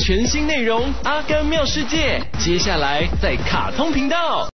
全新内容《阿甘妙世界》，接下来在卡通频道。